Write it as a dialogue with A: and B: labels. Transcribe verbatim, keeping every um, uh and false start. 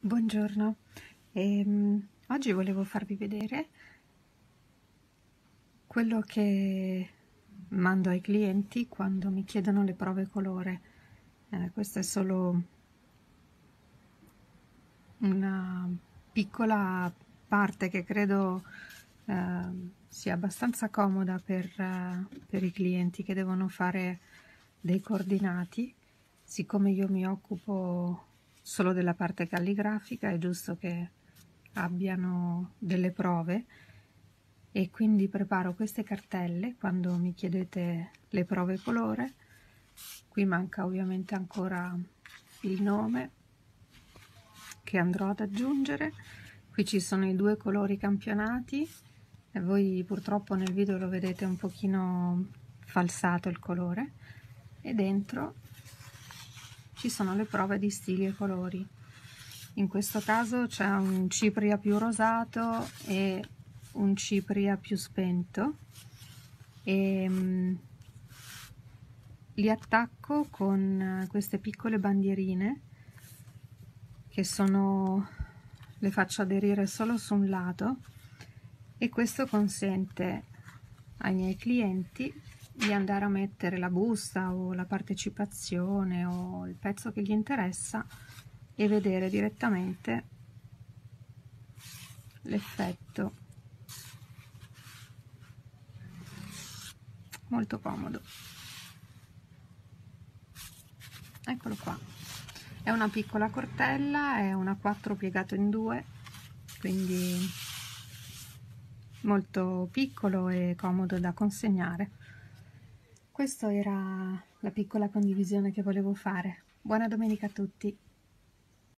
A: Buongiorno, Ehm, oggi volevo farvi vedere quello che mando ai clienti quando mi chiedono le prove colore. Eh, questa è solo una piccola parte che credo eh, sia abbastanza comoda per, eh, per i clienti che devono fare dei coordinati. Siccome io mi occupo solo della parte calligrafica, è giusto che abbiano delle prove e quindi preparo queste cartelle quando mi chiedete le prove colore. Qui manca ovviamente ancora il nome che andrò ad aggiungere. Qui ci sono i due colori campionati e voi purtroppo nel video lo vedete un pochino falsato il colore, e dentro ci sono le prove di stili e colori. In questo caso c'è un cipria più rosato e un cipria più spento, e um, li attacco con queste piccole bandierine che sono, le faccio aderire solo su un lato, e questo consente ai miei clienti di andare a mettere la busta o la partecipazione o il pezzo che gli interessa e vedere direttamente l'effetto. Molto comodo. Eccolo qua. È una piccola cortella, è una quattro piegato in due, quindi molto piccolo e comodo da consegnare. Questa era la piccola condivisione che volevo fare. Buona domenica a tutti!